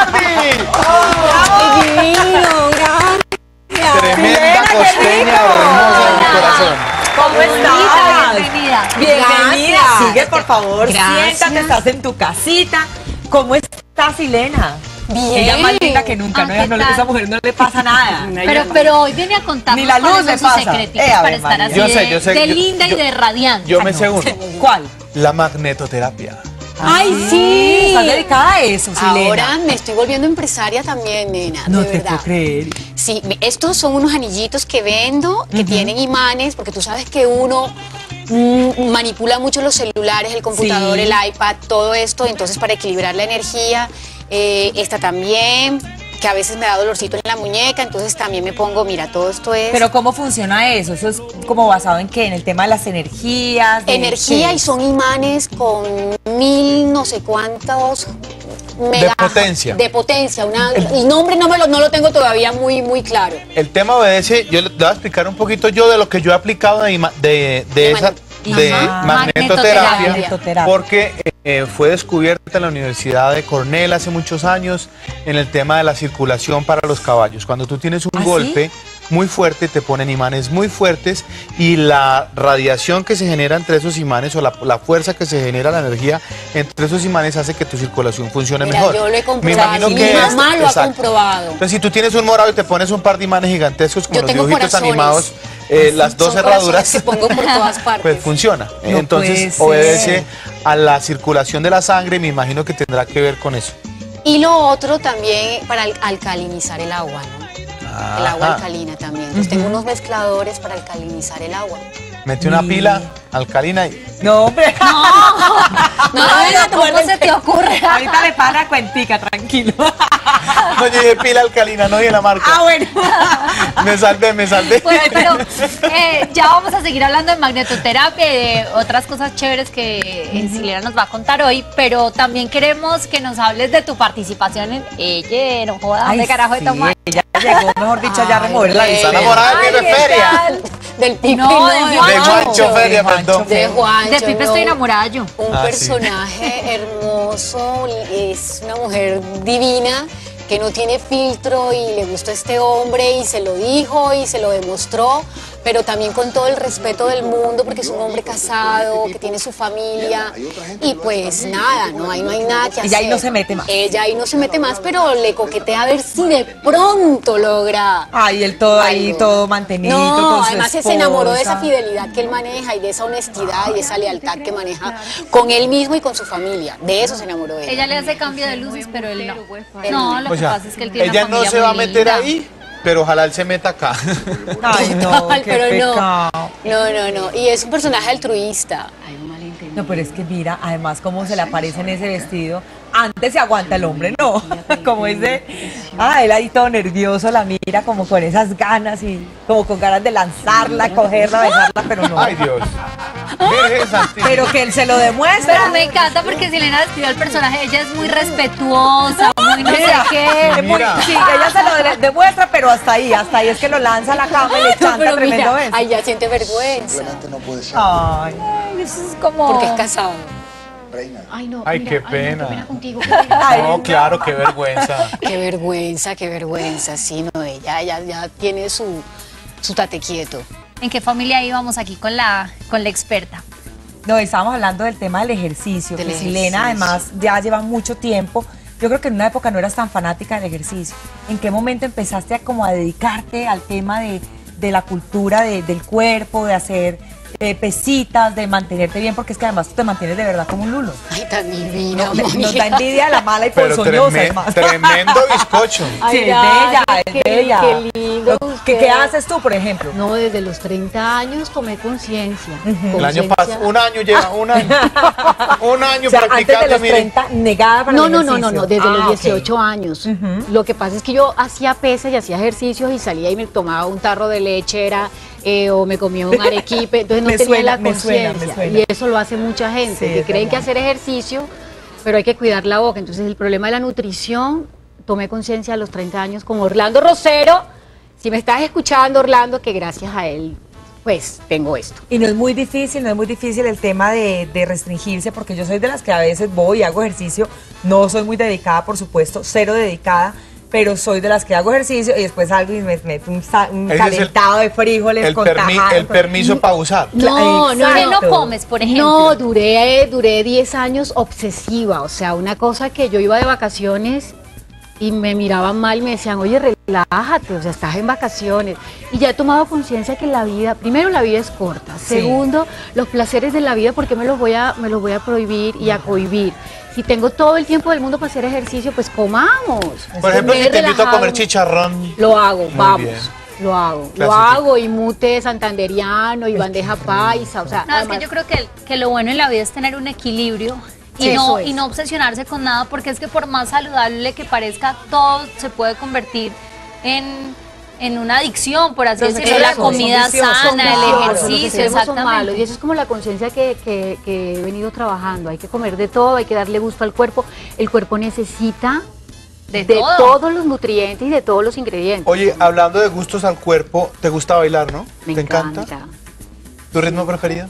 ¡Ay, divino! Gracias. Tremenda costeña hermosa de mi corazón. ¿Cómo estás? Bienvenida. Bienvenida. Sigue, por favor, Gracias. siéntate, estás en tu casita. ¿Cómo estás, Ilena? Bien. Ella más linda que nunca, ¿no? ¿qué tal? Esa mujer no le pasa nada. Pero hoy viene a contarnos Ni la luz cuáles le son sus pasa. secreticos Ave para estar María. así Yo sé, de linda y de radiante. Yo me sé uno. ¿Cuál? La magnetoterapia. ¡Ay, sí! ¿Estás dedicada a eso, Silena? Ahora me estoy volviendo empresaria también, nena. No de te verdad. puedo creer. Sí, estos son unos anillitos que vendo, que tienen imanes, porque tú sabes que uno manipula mucho los celulares, el computador, Sí. el iPad, todo esto, entonces para equilibrar la energía, esta también, que a veces me da dolorcito en la muñeca, entonces también me pongo, mira, todo esto es Pero ¿cómo funciona eso? ¿Eso es como basado en qué? ¿En el tema de las energías? de energía qué? y son imanes con 1000 no sé cuántos potencia. De potencia, el nombre no lo tengo todavía muy claro. El tema obedece, yo le voy a explicar un poquito yo de lo que yo he aplicado de magnetoterapia, Magnetoterapia. porque fue descubierta en la Universidad de Cornell hace muchos años en el tema de la circulación para los caballos. Cuando tú tienes un ¿Ah, sí? golpe muy fuerte, te ponen imanes muy fuertes y la radiación que se genera entre esos imanes o la fuerza que se genera, la energía entre esos imanes hace que tu circulación funcione Mira, mejor. yo lo he Me comprobado, imagino mi que mamá lo ha exacto. comprobado. Entonces, si tú tienes un morado y te pones un par de imanes gigantescos como Yo los tengo dibujitos corazones. animados, las dos Son cerraduras, corazones que pongo por todas partes. pues funciona. No Entonces puede obedece ser. a la circulación de la sangre, me imagino que tendrá que ver con eso. Y lo otro también para alcalinizar el agua, ¿no? El agua Ajá. alcalina también. Entonces tengo unos mezcladores para alcalinizar el agua. Mete una pila alcalina y No, hombre. No, ¿Cómo se te ocurre? Ahorita le paga la cuentica, tranquilo. no llegué pila alcalina, no dije la marca. Ah, bueno. Me salvé. Bueno, pero ya vamos a seguir hablando de magnetoterapia y de otras cosas chéveres que Silena nos va a contar hoy, pero también queremos que nos hables de tu participación en Ella, no jodas, Ay, de carajo de sí, tomar. ella llegó, mejor dicho, ya a remover la Ay, Está lista. enamorada de Ay, Pipe ¿qué Feria. tal? Del Pipe, No, de De Juancho. Juancho Feria, De Juancho perdón. De Juancho. De Pipe no. estoy enamorada yo. Un Ah, sí. personaje hermoso, es una mujer divina que no tiene filtro y le gustó este hombre y se lo dijo y se lo demostró, pero también con todo el respeto del mundo porque es un hombre casado, que tiene su familia y pues nada, ahí no hay nada que hacer. Ella ahí no se mete más. Ella ahí no se mete más, pero le coquetea a ver si de pronto logra. Ay, él todo ahí, algo. todo mantenido No, con su además se enamoró de esa esposa. fidelidad que él maneja y de esa honestidad y de esa lealtad que maneja con él mismo y con su familia. De eso se enamoró él. Ella le hace cambio de luces, pero él no. No, lo O que sea, pasa es que él tiene ella una no familia se va a muy meter linda. ahí, pero ojalá él se meta acá. Ay, no, Total, qué pero pecado. no. Y es un personaje altruista. No, pero es que mira, además cómo se le aparece en ese vestido. Antes se aguanta el hombre, ¿no? Como ese... Ah, él ahí todo nervioso la mira como con esas ganas y como con ganas de lanzarla, cogerla, besarla, pero no. Ay, Dios. Virgen Santísima. Pero que él se lo demuestra. Pero me encanta porque Silena describió al personaje, ella es muy respetuosa, muy no sé Mira, qué. es muy- Mira. sí, ella se lo demuestra, pero hasta ahí es que lo lanza a la cama y le chanta Pero tremendo mira, beso. ay, ya siente vergüenza Ay, Ay, eso es como... porque es casado. Ay, no, Ay, mira, qué no, pena. contigo. ay, No, claro, qué vergüenza. Qué vergüenza, sí, no, ella ya tiene su tate quieto. ¿En qué familia íbamos aquí con la experta? no, estábamos hablando del tema del ejercicio, Del que ejercicio. Silena además ya lleva mucho tiempo. Yo creo que en una época no eras tan fanática del ejercicio. ¿En qué momento empezaste a como a dedicarte al tema de la cultura del cuerpo, de hacer pesitas, de mantenerte bien? Porque es que además tú te mantienes de verdad como un lulo. Ay, tan divina, Nos da Mónica. envidia la mala y Pero ponzoñosa, además. tremendo bizcocho. Sí, es Ay, bella, es qué- bella. qué lindo ¿Qué usted. haces tú, por ejemplo? No, desde los 30 años tomé conciencia. El año pasado, un año lleva, un año. Un año O sea, antes de practicando, los miren. 30, negada para No, el no, ejercicio. desde los ok. 18 años. Lo que pasa es que yo hacía pesas y hacía ejercicios y salía y me tomaba un tarro de leche, o me comía un arequipe, entonces no Me tenía suena, la me suena, me conciencia. suena. Y eso lo hace mucha gente, Sí, que es creen que verdad. hacer ejercicio, pero hay que cuidar la boca. Entonces el problema de la nutrición, tomé conciencia a los 30 años con Orlando Rosero. Si me estás escuchando, Orlando, que gracias a él pues tengo esto. Y no es muy difícil, no es muy difícil el tema de restringirse, porque yo soy de las que a veces voy y hago ejercicio, no soy muy dedicada, por supuesto, cero dedicada, pero soy de las que hago ejercicio y después salgo y me meto un Ese es calentado de frijoles con tajadas. el permiso para usar. No, no, ¿Qué no Exacto. comes, por ejemplo? No, duré 10 años obsesiva, o sea, una cosa que yo iba de vacaciones y me miraban mal y me decían, oye, relájate, o sea, estás en vacaciones. Y ya he tomado conciencia que la vida, primero la vida es corta, Sí. segundo, los placeres de la vida, ¿por qué me los voy a prohibir y a cohibir? Si tengo todo el tiempo del mundo para hacer ejercicio, pues comamos. Por ejemplo, si Comer te invito a relajado. comer chicharrón. Lo hago, Muy vamos. bien. Lo hago, Clasifico. y mute santanderiano, y bandeja paisa, o sea, No, es que yo creo que lo bueno en la vida es tener un equilibrio y, Eso es. y no obsesionarse con nada, porque es que por más saludable que parezca, todo se puede convertir en una adicción, por así Los decirlo, la excesos, comida son viciosos, sana, el claro, los ejercicio, extremos son malos, y exactamente. eso es como la conciencia que he venido trabajando. Hay que comer de todo, hay que darle gusto al cuerpo. El cuerpo necesita De de todo. todos los nutrientes y de todos los ingredientes. Oye, hablando de gustos al cuerpo, ¿te gusta bailar, no? Me ¿Te encanta. ¿Tu ritmo preferido?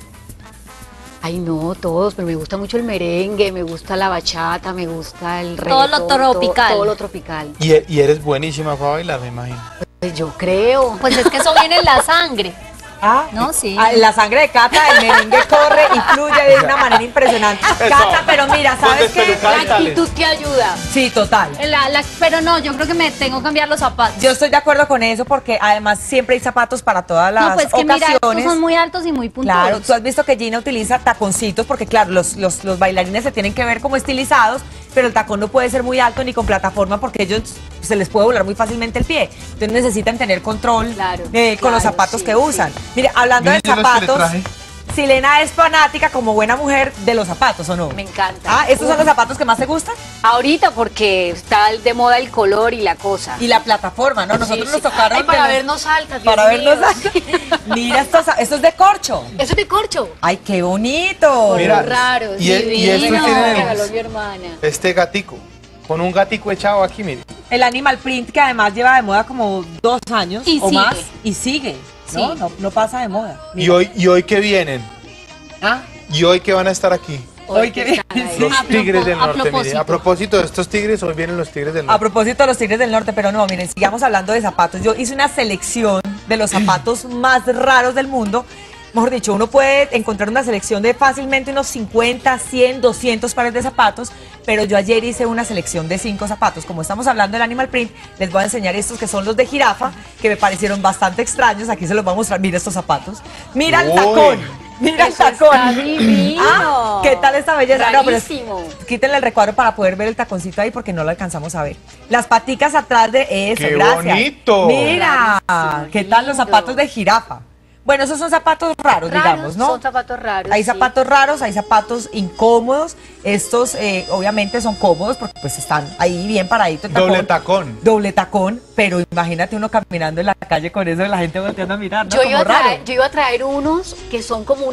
Ay, no, todos, pero me gusta mucho el merengue, me gusta la bachata, me gusta el Todo lo reggaetón, tropical. todo lo tropical. Y eres buenísima para bailar, me imagino. Pues yo creo. Pues es que eso viene en la sangre. Ah, No, sí. La sangre de Cata, el merengue corre y fluye de una manera impresionante. Cata, pero mira, ¿sabes qué? despelucar. La actitud te ayuda. Sí, total. Pero no, yo creo que me tengo que cambiar los zapatos. Yo estoy de acuerdo con eso porque además siempre hay zapatos para todas las no, pues que mira, estos ocasiones. son muy altos y muy puntuales. Claro, tú has visto que Gina utiliza taconcitos porque claro, los bailarines se tienen que ver como estilizados, pero el tacón no puede ser muy alto ni con plataforma porque ellos se les puede volar muy fácilmente el pie. Entonces necesitan tener control Claro, con los claro, zapatos sí, que sí. usan. Mire, hablando de Miren los que le zapatos, traje. Silena es fanática como buena mujer de los zapatos, ¿o no? Me encanta. Ah, ¿estos son los zapatos que más te gustan? Ahorita porque está de moda el color y la cosa. Y la plataforma, ¿no? Nosotros Sí, nos sí. tocaron Ay, para de los- vernos altas, Dios Para mío. vernos altas. Mira, esto es de corcho. Eso es de corcho. Ay, qué bonito. Mira, Muy raro, y estos divino. tienen Me regaló mi hermana. este gatico, con un gatico echado aquí, mire. El animal print que además lleva de moda como 2 años Y o sigue. más y sigue. ¿no? Sí. No pasa de moda. Y hoy que vienen, Ah, y hoy que van a estar aquí. hoy que están ahí. Los A tigres del a norte, mire. propósito. A propósito de estos tigres, hoy vienen los tigres del A norte. propósito de los Tigres del Norte, pero no, miren, sigamos hablando de zapatos. Yo hice una selección de los zapatos más raros del mundo. Mejor dicho, uno puede encontrar una selección de fácilmente unos 50, 100, 200 pares de zapatos, pero yo ayer hice una selección de 5 zapatos. Como estamos hablando del animal print, les voy a enseñar estos que son los de jirafa, que me parecieron bastante extraños. Aquí se los voy a mostrar. Mira estos zapatos. Mira el Uy. tacón. Mira el Eso tacón. está divino. Ah, ¿qué tal esta belleza? No, pero Rarísimo. quítenle el recuadro para poder ver el taconcito ahí porque no lo alcanzamos a ver. Las paticas atrás de eso, ¡Qué gracias. bonito! Mira, Rarísimo, ¿qué tal los lindo. zapatos de jirafa? Bueno, esos son zapatos raros, digamos, ¿no? Son zapatos raros. Hay sí. zapatos raros, hay zapatos incómodos. Estos obviamente son cómodos porque pues están ahí bien paraditos. el Doble tacón. Doble tacón, pero imagínate uno caminando en la calle con eso y la gente volteando a mirar, ¿no? Yo iba, Como raro. yo iba a traer unos que son como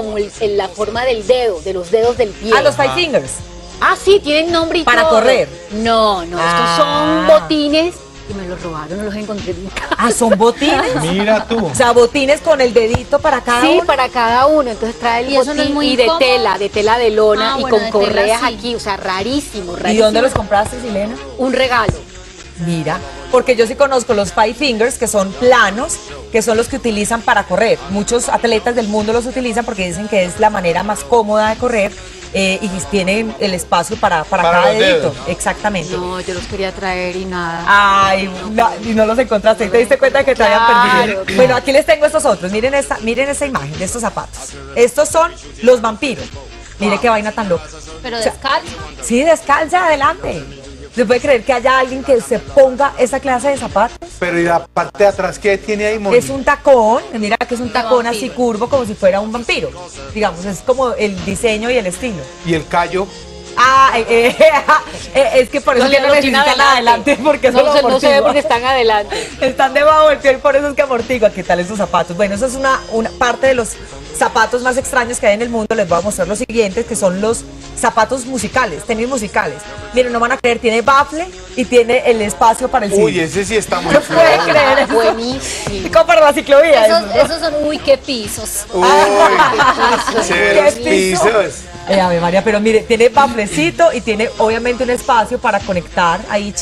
en la forma del dedo, de los dedos del pie. Ah, los Five Fingers. Ah, sí, tienen nombre y Para todo. correr. No, no, estos Ah. son botines y me los robaron, no los encontré nunca. Ah, son botines. Mira tú. O sea, botines con el dedito para cada Sí, uno. para cada uno. Entonces trae el ¿Y eso no botín es muy y de incómodo? tela de lona Ah, y bueno, con de tela correas sí. aquí, o sea, rarísimo, ¿Y rarísimo. dónde los compraste, Silena? Un regalo. Mira, porque yo sí conozco los Five Fingers, que son planos, que son los que utilizan para correr. Muchos atletas del mundo los utilizan porque dicen que es la manera más cómoda de correr y tienen el espacio para cada los dedito. dedos. Exactamente. No, yo los quería traer y nada. Ay, y no los encontraste, y te diste cuenta de que te habían Claro, perdido. claro. Bueno, aquí les tengo estos otros. Miren esta imagen de estos zapatos. Estos son los vampiros. Mire qué vaina tan loca. Pero O sea, descalzo. Sí, descalza, adelante. ¿Se puede creer que haya alguien que se ponga esa clase de zapatos? Pero y la parte de atrás, ¿qué tiene ahí, Moni? Es un tacón, mira que es un tacón así vampiro. curvo como si fuera un vampiro. Digamos, es como el diseño y el estilo. Y el callo, Es que por eso No, que no lo tiene necesitan adelante, porque eso lo no se ve amortigua. porque están adelante. Están debajo del pie, por eso es que amortigua. ¿Qué tal esos zapatos? Bueno, eso es una parte de los zapatos más extraños que hay en el mundo. Les voy a mostrar los siguientes, que son los zapatos musicales, tenis musicales. Miren, no van a creer, tiene bafle y tiene el espacio para el Uy, cine. ese sí está muy No puede feo. creer eso. Buenísimo. Como para la ciclovía. Esos son, uy, qué pisos. Uy, severos ¿Qué piso? pisos. Ave María, pero mire, tiene baflecito y tiene obviamente un espacio para conectar ahí.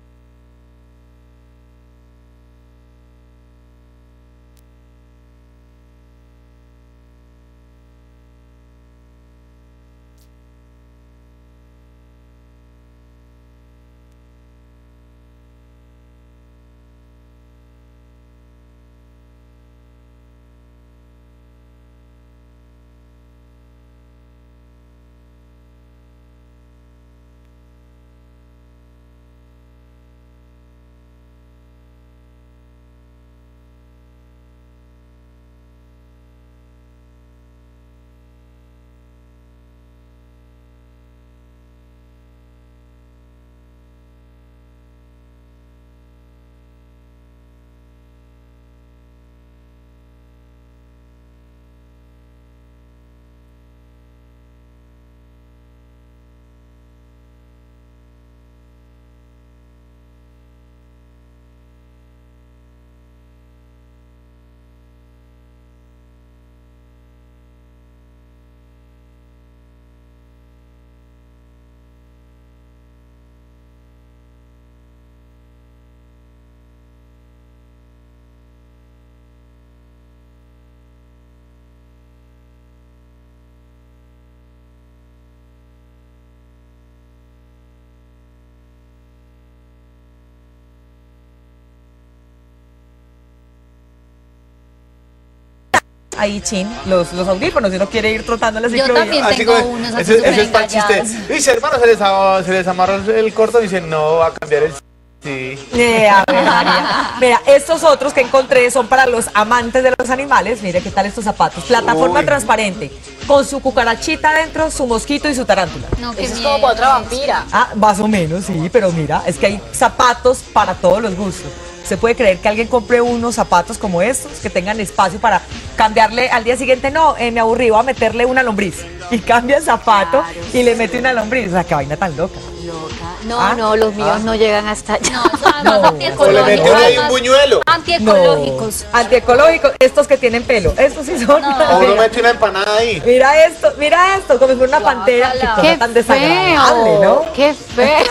Ahí, Chin, los audífonos, si no quiere ir trotando la Yo ciclovía. también Así tengo como- unos así ese súper es para el chiste. engallados. Dice, hermano, se les amarró el cordón y dice, no, va a cambiar el... Sí. Ave María. Mira, estos otros que encontré son para los amantes de los animales. Mire qué tal estos zapatos. Plataforma Uy. transparente, con su cucarachita adentro, su mosquito y su tarántula. No, qué Eso es miedo. como para otra vampira. Ah, más o menos, sí, pero mira, es que hay zapatos para todos los gustos. ¿Se puede creer que alguien compre unos zapatos como estos, que tengan espacio para cambiarle al día siguiente? No, me aburrí, voy a meterle una lombriz. Y cambia el zapato y le mete una lombriz. O sea, qué vaina tan loca. No, Ah, no, los míos no llegan hasta allá. No, eso además No. antiecológicos. O le metió ahí un además buñuelo. Antiecológicos. No, antiecológicos, estos que tienen pelo. Estos sí son. O uno mete una empanada ahí. Mira esto, como si fuera una pantera. Qué Guácala. cosa ¡Qué tan desagradable, ¿no? feo! ¡Qué feo!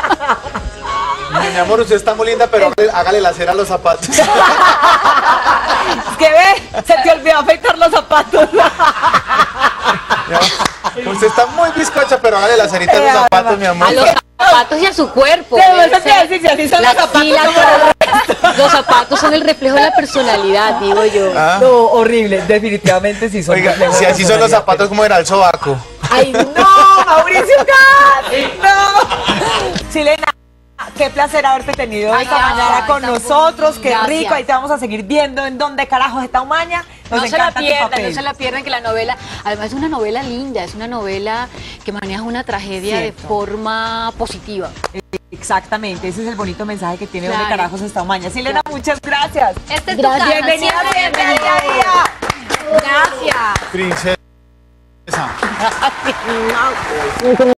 Mi amor, usted está muy linda, pero hágale la cera a los zapatos. Es que ve, se te olvidó afeitar los zapatos. Usted está muy bizcocha, pero hágale la cerita a los zapatos, mi amor. A los zapatos y a su cuerpo. Pero eso Ese- te decir, si así son los zapatos. sí, los zapatos son el reflejo de la personalidad, digo yo. Ah. No, horrible, definitivamente sí son. Oiga, reflejos si de así son los personalidad. zapatos, ¿cómo era el sobaco? ¡Ay, no, Mauricio Gas! ¡No! Silena, qué placer haberte tenido Ay, esta gracias, mañana con está nosotros. muy Qué bien, rico. gracias. Ahí te vamos a seguir viendo en dónde carajos está Umaña. Nos No se la encanta tu pierdan, papel. no se la pierdan, que la novela, además es una novela linda, es una novela que maneja una tragedia Cierto. de forma positiva. Exactamente, ese es el bonito mensaje que tiene Claro. dónde carajos está Umaña. Silena, muchas gracias. Este es tu casa. Bienvenida siempre siempre a día a día. Gracias. Princesa.